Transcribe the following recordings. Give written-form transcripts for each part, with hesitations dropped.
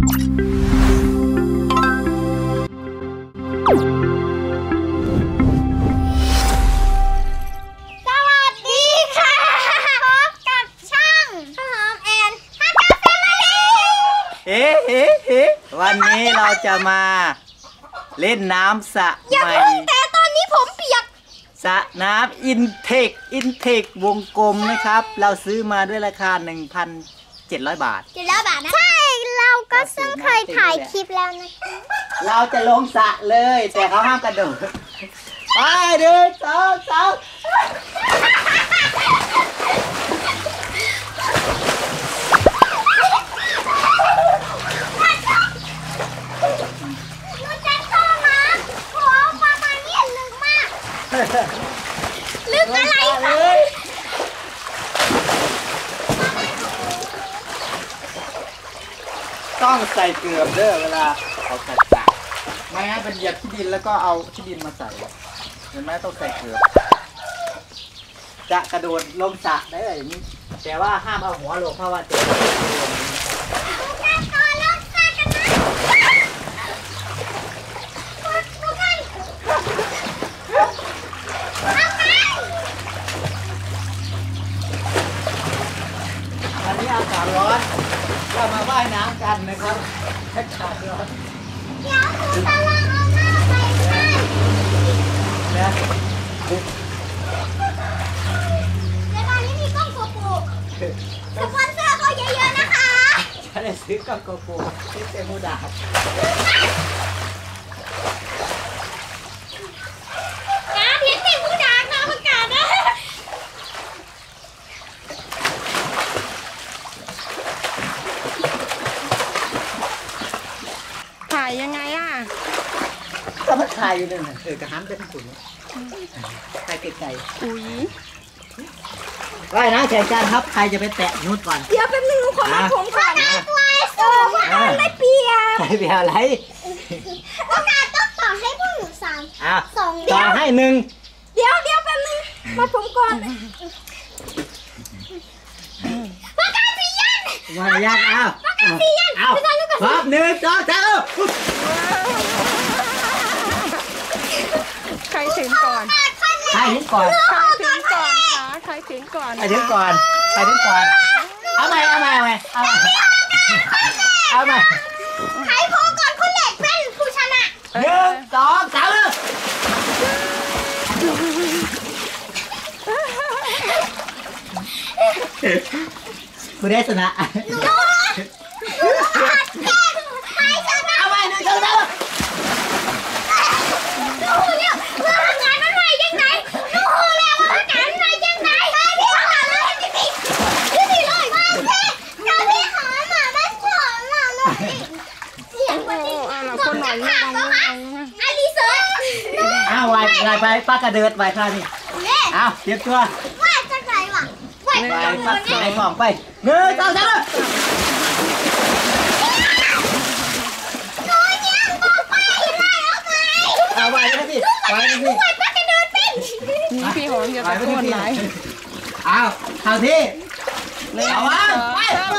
วันนี้เราจะมาเล่นน้ำสระใหม่แต่ตอนนี้ผมเปียกสระน้ำอินเทควงกลมนะครับเราซื้อมาด้วยราคา 1,700 บาทนะใช่เราก็ซึ่งเคยถ่ายคลิปแล้วนะคะเราจะลงสระเลยแต่เขาห้ามกระโดดไปเดินสาวลึกอะไรคะต้องใส่เกลือเด้อเวลาเอาใส่สระไม่งั้นเป็นเหยียบที่ดินแล้วก็เอาที่ดินมาใส่เห็นไหมต้องใส่เกลือจะกระโดดลงสระได้อย่างนี้แต่ว่าห้ามเอาหัวลงเพราะว่าจะวันนี้อากาศร้อนเรามาว่ายน้ำกันนะครับอากาศร้อนเดี๋ยวคุณตาลองเอาหน้าไปให้นะในบ้านนี้มีกล้องโกโปรสปอนเซอร์ก็เยอะๆนะคะจะได้ซื้อกล้องโกโปรที่เซมูดาการเลี้ยงเด็กมูดานะประกาศนะถ่ายยังไงอ่ะก็มาถ่ายอยู่นั่นน่ะกระหันไปทางฝุ่นถ่ายไกลๆอุ้ยว่ายน้ำแข่งกันครับใครจะไปแตะนุดก่อนเดี๋ยวเป็นหนึ่งขอมาผมก่อนนะตัวสูงไม่เปียกไม่เปียกอะไรโอกาสต้องต่อให้พวกหนู2 ต่อให้1 เดี๋ยวเป็นหนึ่งมาผมก่อนประกาศสียันมายันประกาศสียันพร้อม1 2 3 ใครถึงก่อนใครถึงก่อนคะใครถึงก่อนเอาใหม่ใครพอก่อนคนแรกเป็นผู้ชนะ 1 2 3คุณได้ชนะเอาไป1 2 3วายไปป้ากระเดิดวายพานี่เอาเตรียมตัววายจะไหนวะวายป้าไหนกล่องไป1 2 3เอาวายไปสิวายป้ากระเดิดเป็นนี่พี่หอมอย่าตะโกนไหลเอาเข้าที่เอาวางไป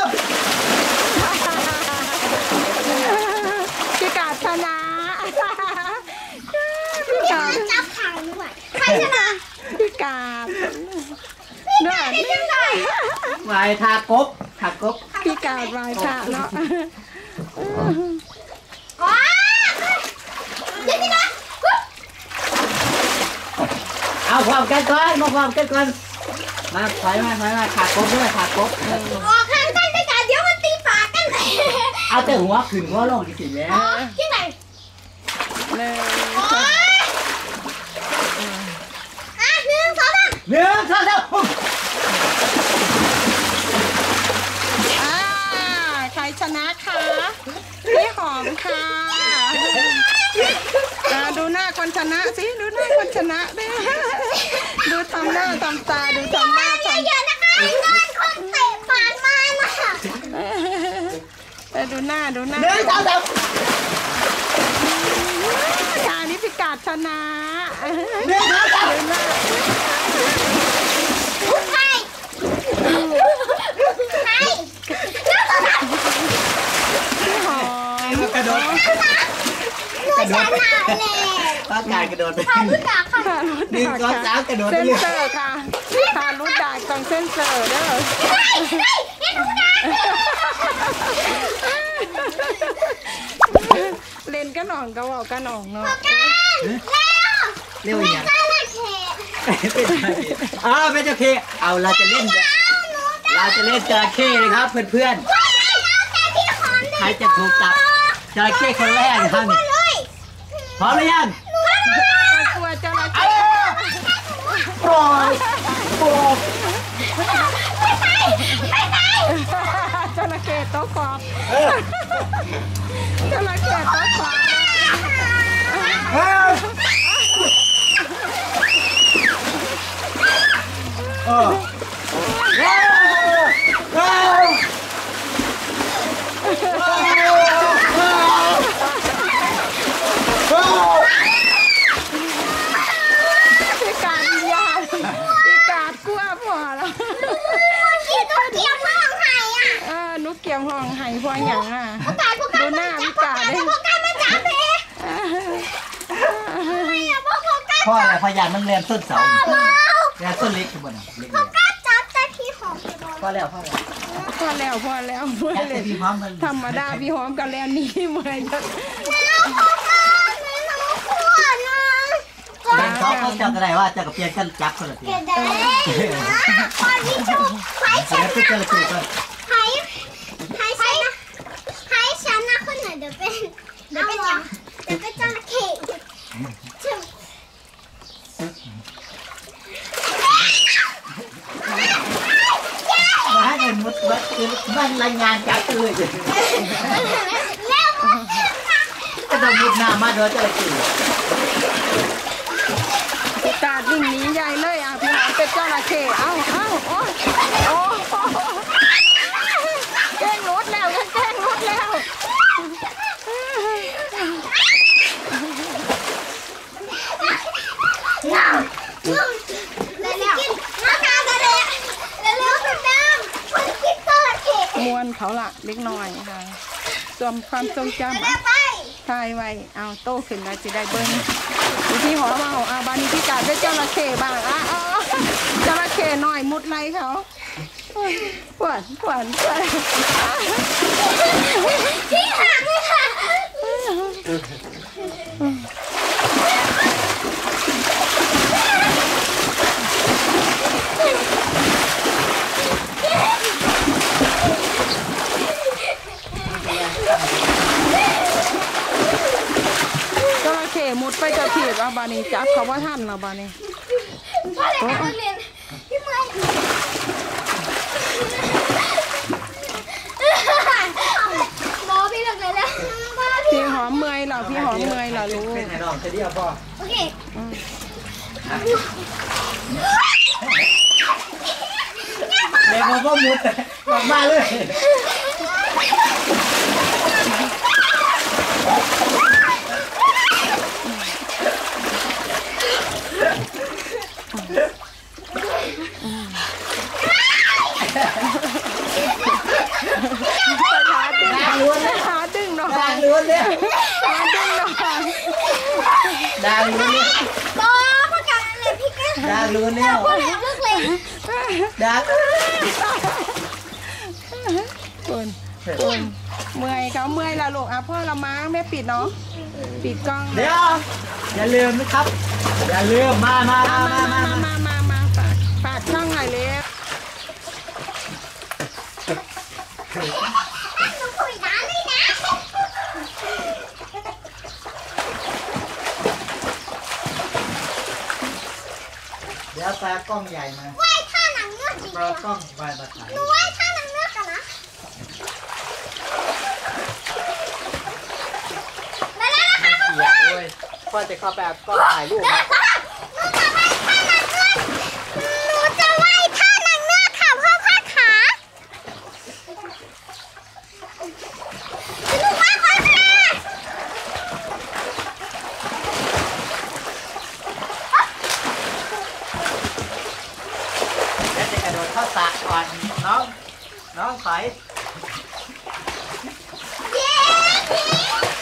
พี่กาชนะจับขางด้วยใครชนะพี่กาบได้ยังไงวายทากบพี่กาบวายค่ะเนาะเดี๋ยวพี่นะเอาความกันก่อนมาถอยมาขากบด้วยขากบออกข้างกันได้กันเดี๋ยวมันตีปากกันเอาแต่หัวขึ้นหัวลงจริงๆแล้วที่ไหน 1 2 3 ใครชนะคะพี่หอมค่ะดูหน้าคนชนะสิดูหน้าคนชนะดิดูทำหน้าทำตาดูทำหน้าทำเยอะๆนะคะเงินคนเตะปานมานะคะดูหน้า 1 2 3 การนี้พิกาดชนะ 1 2 3 ดูหน้าใครพี่หอมกระโดดหนูชนะเลยร่างกายกระโดดไปพาลูกดาค่ะหนึ่งสองสามกระโดดเซไปนเลยเซอร์ค่ะทารุดดาต้องเซนเซอร์เด้อ เล่นกันหน่องก็บอกกันหน่องเนาะเร็วอย่างจระเข้เป็นจระเข้เอาเราจะเล่นจระเข้เลยครับเพื่อนๆใครจะถูกจับจระเข้คนแรกนะครับพร้อมหรือยังกลัวจระเอาเข้ปล่อยปล่อยจระเข้โต๊ะขอบจระเข้โต๊ะขอบเฮ้ยเออเฮ้ยเฮ้ยพิการวิญญาณพิการกลัวพอแล้วที่ตัวเกี่ยวพ่อของไห่อ่ะนุกเกี่ยวห้องไห้พวกหยังอ่ะพวกการพวกการมาจับพวกการมาจับเพไม่อะพวกการพ่ออะไรพยานมันเรียนต้นเสาเมาเรียนต้นเล็กขึ้นบนเล็กพวกการจับแต่พี่หอมไปโดนพ่อแล้วพอแล้วเพื่อแค่เลยพี่พร้อมมันธรรมดาพี่หอมกันแล้วนี่เมื่อยจะแล้วพวกการไม่รู้ขวดนะเด็กเขาจับอะไรว่าจะกับเพียงกันจับคนละทีเกิดได้ตอนนี้ชูใครชแล้วเป็นจนะระเข้ก่อนใครชนะคนไหนเดี๋ยวเป็นยังเดี๋ยวเป็นจระเข้ชึมาให้เงินมุดวัดมันรายงานจับเลยแล้วพวกจะต้องมุดหน้ามาโดยจระเข้กาดวิ่งหนีใหญ่เลยอ่ะพี่หอมเป็นจระเข้โอ้แกล้งรถแล้วแกล้งรถแล้วแล้วมาทานกันเลยแล้วคุณน้ำคนคิดตัวเข็มมวนเขาละเล็กน้อยค่ะจวมความทรงจำแล้วไปถ่ายไว้เอาโตขึ้นมาสิได้เบิ้งอยู่ที่หอมาเอาบานี้พี่กาดได้จระเข้บ้างจระเข้น้อยมุดไรเขาปวดที่หักเลยค่ะจระเข้มุดไปจะถีบเอาบานี้จับเขาว่าท่านเราบานี้พ่อเลยค่ะเรียนพี่เมย์บอพี่เลิกเลยแล้วพี่หอมเมื่อยเหรอพี่หอมเมื่อยเหรอลูกเป็นไงน้องจะเดียวพ่อโอเคเด็กมันก็มุดออกมาเลยหาดึงหน่อยด่างล้วนเนี่ยหาดึงหน่อยด่างล้วนเนี่ยบอประกาศอะไรพี่แกด่างล้วนเนี่ยพ่อเลยเลิกเลยด่างคุณเมื่อยเขาเมื่อยละลูกพ่อละมั้งแม่ปิดเนาะปิดกล้องเดี๋ยวอย่าลืมนะครับ อย่าลืมมาฝากช่องหน่อยเลยหนูคุยน้ำเลยนะเดี๋ยวแปลกล้องใหญ่มาไหว้ท่าหนังเงือกดีแปกลว่ากล้องไปมาถ่ายหนูไหว้ท่าหนังเงือกกันนะมาแล้วนะคะเสียด้วยพ่อจะเข้าไปเอากล้องถ่ายรูปนะหนูจะไหว้ท่าหนังเงือกค่ะพ่อพ่อขาหนูไหว้พ่อค่ะแล้วจะกระโดดเข้าสระก่อนน้องถอยเย้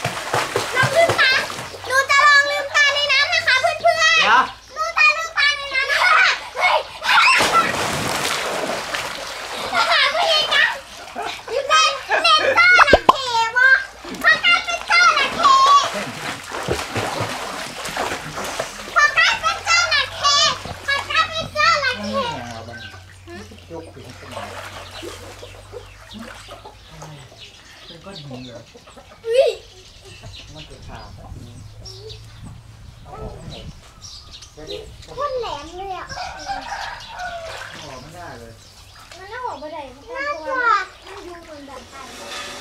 ก้อนหินเหรออุ้ยมันจะขาดแบบนี้เอาออกให้หมดจะได้โคตรแหลมเลยอ่ะออกไม่ได้เลยมันน่าหอมไปไหนน่ากลัวมันอยู่บนแบบไทย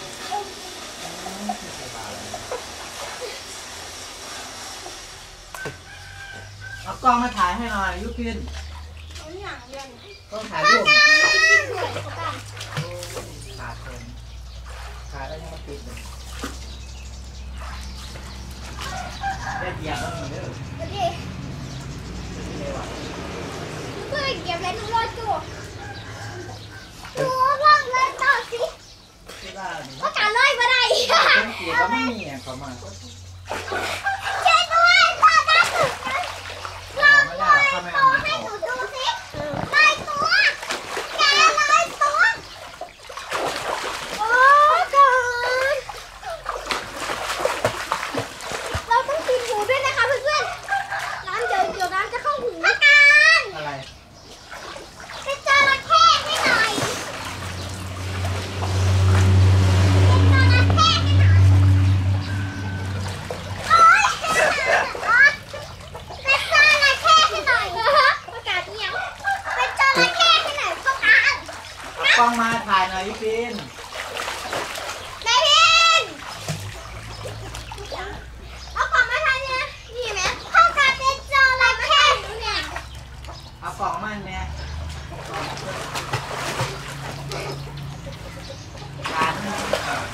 เอากล้องมาถ่ายให้หน่อยยุพินเอาอย่างเดียวกล้องถ่ายรูปสวยกว่ากันขาดคนขาดแล้วยังมาปิดเลยได้เหยียบแล้วเหมือนเดิมก็ดีเพื่อเก็บเลยทุกรอดจูดูว่างเลยต่อสิที่บ้านว่าการลอยมาได้คนเกลียดก็ไม่มีอ่ะเขามาเจ๊ด้วยต่อได้ถึงลองไม่ลได้อยถ้าไม่ตัเอาวมันให้อหอกนูดูสิลอยตัวแกลอยตัวโอ้การเราต้องปิดหูด้วยนะคะเพื่อนๆน้ำเดี๋ยวน้ำจะเข้าหูอาการอะไรเป็นจระเข้ให้หน่อยเป็นจระเข้ให้หน่อยโอ๊ยเป็นจระเข้ให้หน่อยประกาศเอียงเป็นจระเข้ให้หน่อยประกาศเอากล้องมาถ่ายหน่อยยุพินนายพินเอาของมาทานเนี่ยนี่ไหมพ่อกาเป็นจระเข้เนี่ยเอากล่องมาเนี่ยขาดนึง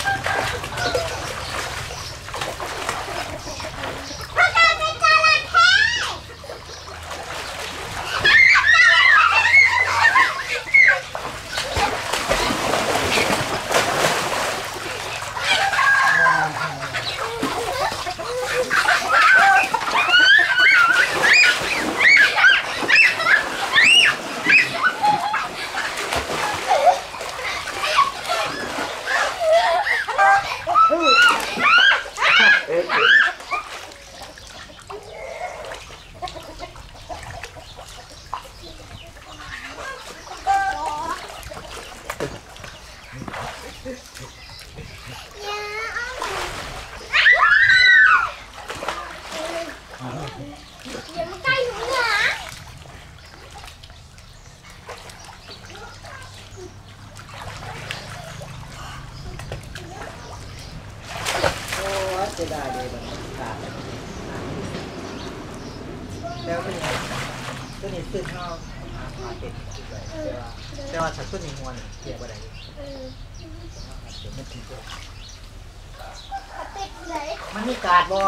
พ่อกาเป็นจระเข้ อย่ามาใกล้หนูนะโอ้ยเสียดายเลยมันขาดแล้วเป็นไงตัวนี้ซื้อข้าวมาติดแต่ว่าฉันตัวนี้หัวเนี่ยเกี่ยวอะไรเดี๋ยวมันติดเลยติดเลยมันมีการ์ดบอ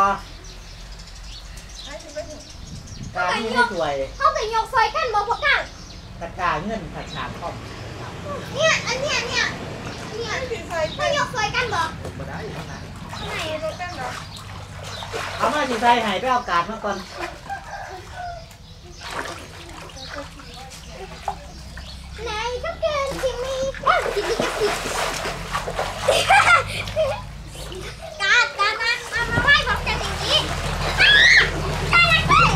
การ์ดนี่ไม่สวยเขาไปยกไฟกันบอกพวกกันกระจายเงินขาดขาดครอบเนี่ยอันเนี้ยเขายกไฟกันบอกมาได้อยู่นะไหนรถกันเหรอเอามาสิใส่ให้ไปเอาการ์ดมาก่อนไหนก็เกินจิมมี่จิมมี่กับสิการมาไหว้บอกกันอย่างนี้การ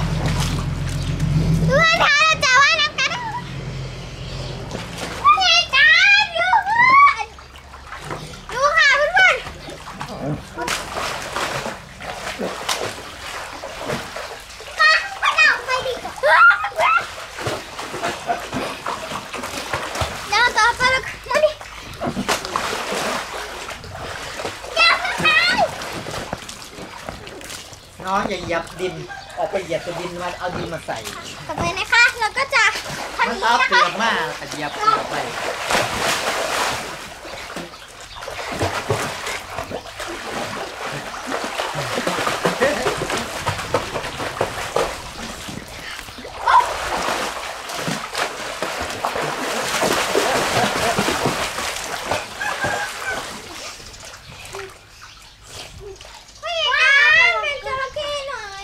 ด้วยท้าเราจะไหว้น้ำกันว่าไงการดูค่ะเพื่อนมาเอาไปดีกว่าเดี๋ยวต่อไปแล้วมาดิอย่าเพิ่งไปน้องอย่าเหยียบดินออกไปเหยียบตัวดินมาเอาดินมาใส่ต่อไปนะคะเราก็จะทำมันนี้เอานะเปลืคะอกมาขยับเปลือกไปว้าวเป็นจระเข้หน่อย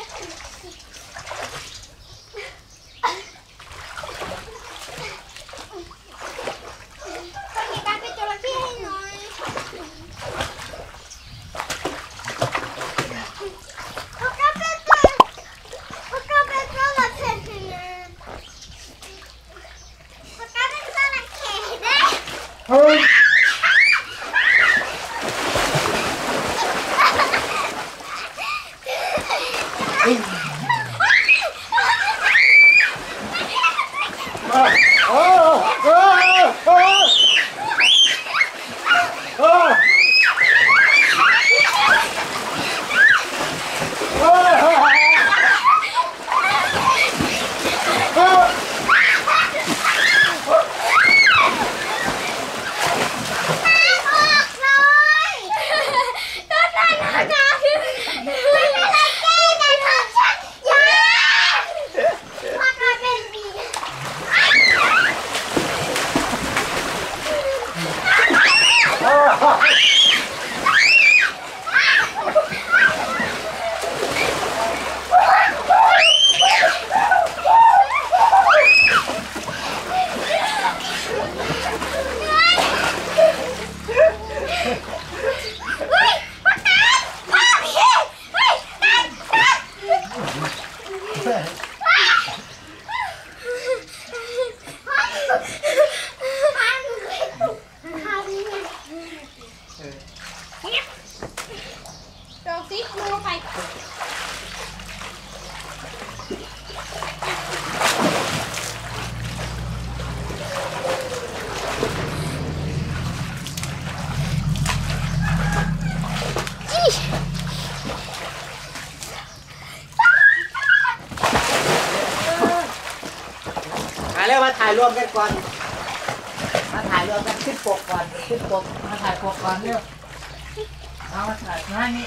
มาถ่ายรวมกันก่อนมาถ่ายรวมกันขึ้นปกก่อนขึ้นปกมาถ่ายปกก่อนเร็วเอามาถ่ายหน้านี้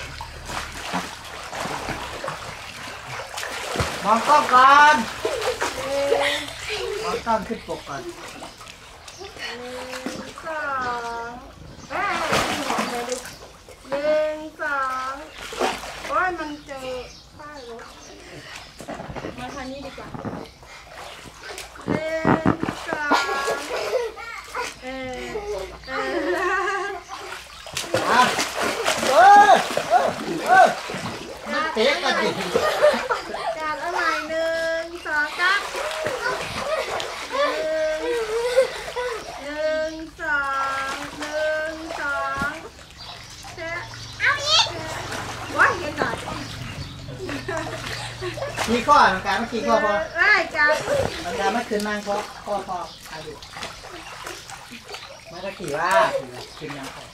มองกล้องก่อนมองกล้องขึ้นปกก่อน 1 2โอ้ยมันเจอป้ายรถมาทางนี้ดีกว่าเตะกันดิการอะไร1 2กัก1 2เจ๊เอาอีกว้ายยังไงขี่ข้อมันการไม่ขี่ข้อพอได้จับมันการไม่คืนนั่งข้ออายุไม่ได้ขี่ว่าขึ้นยังพอ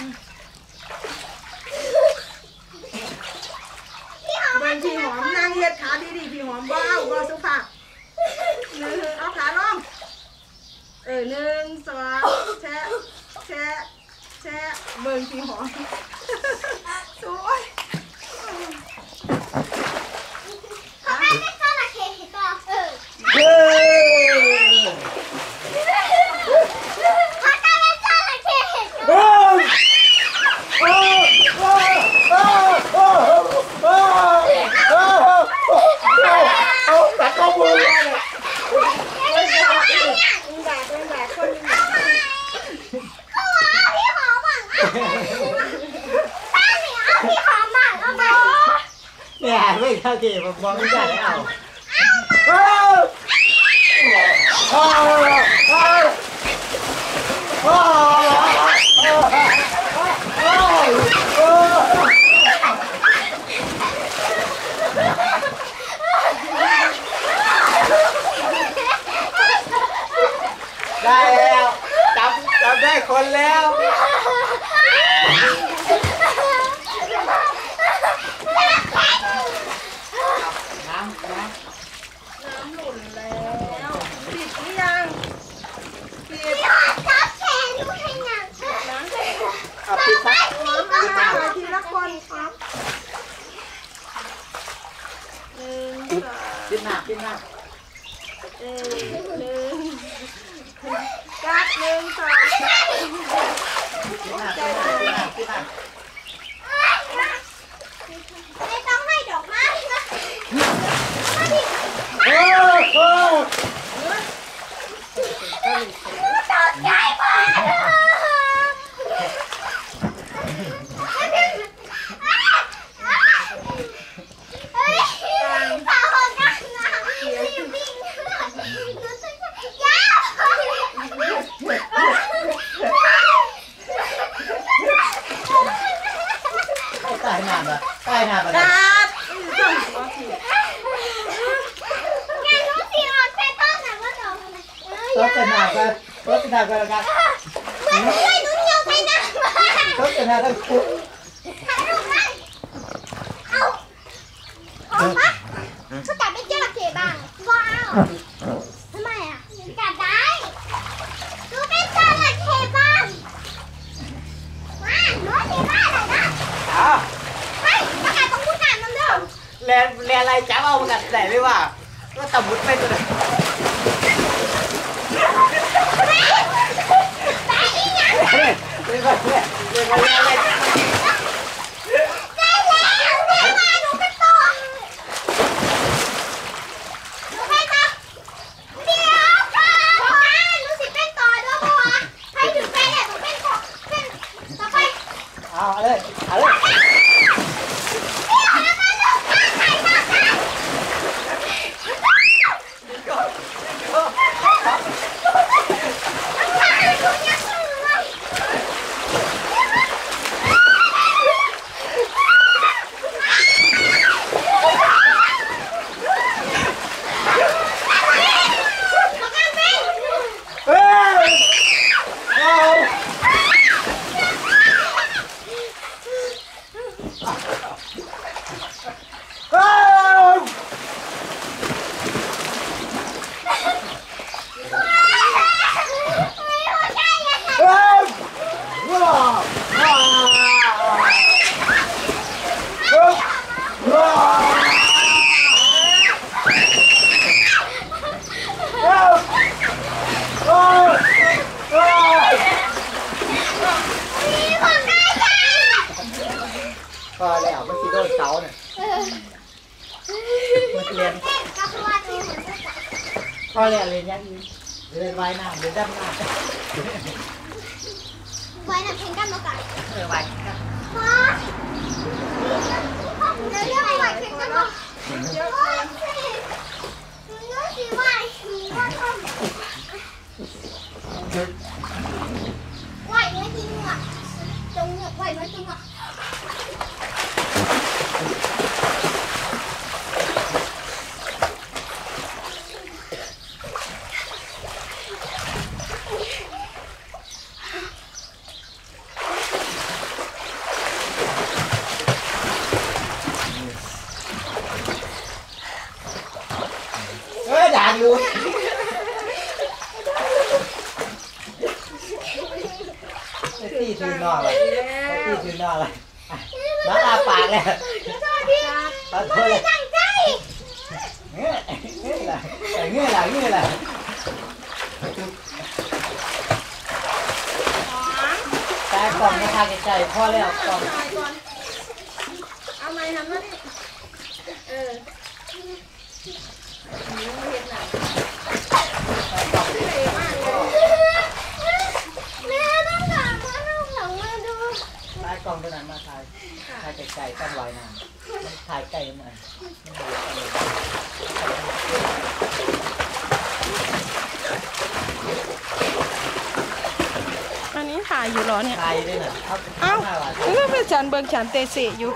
เบิ่งพี่หอมนั่งเฮ็ดขาดีๆพี่หอมบ่เอาบ่สุภาพเอาขาลง1 2แชะเบิ่งพี่หอมสวยเนี่ยไม่เท่าที่ผมมองไม่ได้แล้วได้แล้วจับได้คนแล้วน้ำหล่นแล้วปิดหรือยังปิดจับแขนดูให้หนังเอาปิดซะทีละคนครับปิดหน้ากัด1 2 ไม่ต้องให้ดอกไม้นะตกใจมากใต้หน้าแบบใต้หน้าแบบกัดเอาสิแกรู้สิออกไปต้นไหนว่าดอกอะไรต้นกระหน่ำก็ต้นกระหน่ำก็แล้วกันเหมือนเลยหนูเหี่ยวไปนะต้นกระหน่ำต้องคุกถ่ายรูปมันเอาปะเขาจับเป็นจระเข้บ้างว้าวทำไมอ่ะจับได้ดูเป็นจระเข้บ้างว้าหนูสีบ้าอะไรนะอ้าวเฮ้ยประกาศต้องพูดกันมันเด้อแลอะไรจ้าเอามากันไหนไม่ว่าก็ตะมุดไปตัวไหนแต่อีหยังเฮ้ยเรื่องอะไรเรื่องอะไรได้แล้วแม่มาหนูเป็นต่อหนูเป็นต่อเดี๋ยวก่อนหนูสิเป็นต่อด้วยเพราะว่าให้ถึงเป็นเนี่ยหนูเป็นต่อเป็นต่อไปเอาเลยเอาเลยเดี๋ยวแล้วมาดูข้างใครบ้างกันข้างหนูยังเหลือเฮ้ยเอาเฮ้ย เฮ้ยว้าวว้าวเฮ้ยว้าวเฮ้ยเฮ้ยเฮ้ยพอแล้วมันสิโดนเสาเนี่ยมันเรียนพอแล้วเรียนยังอีกเรียนว่ายน้ำเรียนดำน้ำไว้นะเพลงกันมาก่อนว่ายน้ฮะเดี๋ยวเรียกไว้เพลงกันมาเดี๋ยวสิไว้ว่าทำไว้เนื้อจริงอ่ะจงเนี่ยไว้เนื้อจริงอ่ะำเฮ้ยด่าอยู่ไอ้ตี้ถือนอกเลยไอ้ตี้ถือนอกเลยน้องอาปากเลยสวัสดีขอโทษเลยตั้งใจเงี้ยเงี้ยอะไรเงี้ยอะไรเงี้ยอะไรแต่กล่องไม่ทางไกลๆพอแล้วกล่องถ่ายก่อนเอาไม้ทำมาดิเออนี่เห็นหนังเท่มากเลยแม่ต้องถามว่าน้องหลังมาดูแต่กล่องตัวนั้นมาถ่ายไกลๆตั้งไว้นานถ่ายไกลหน่อยอันนี้ถ่ายอยู่เหรอเนี่ยถ่ายด้วยนะเอ้ามันก็เป็นฉันเบิ่งฉันเตะเสะอยู่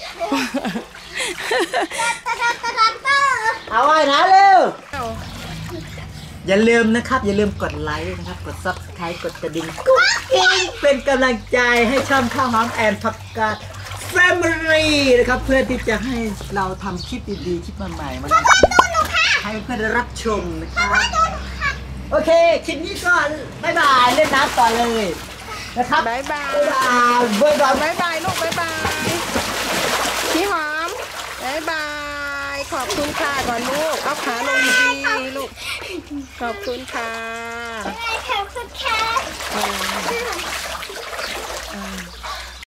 เอาไว้นะเร็วเอ้าอย่าลืมนะครับ อย่าลืมกดไลค์นะครับ กด Subscribe กดกระดิ่งกุ๊กกิ๊งเป็นกำลังใจให้ช่องข้าวหอมแอนพักกาด Family นะครับ เพื่อที่จะให้เราทำคลิปดีๆคลิปใหม่ๆมาให้เพื่อนได้รับชมนะครับ โอเค คลิปนี้ก็บ๊ายบายเล่นน้ำต่อเลยนะครับบายบายบ๊ายบายบายบายลูกบายบายพี่หอมบายบาย ขอบคุณค่ะก่อนลูก เอาขาลงดีๆลูก ขอบคุณค่ะแม่แค่คุณแค่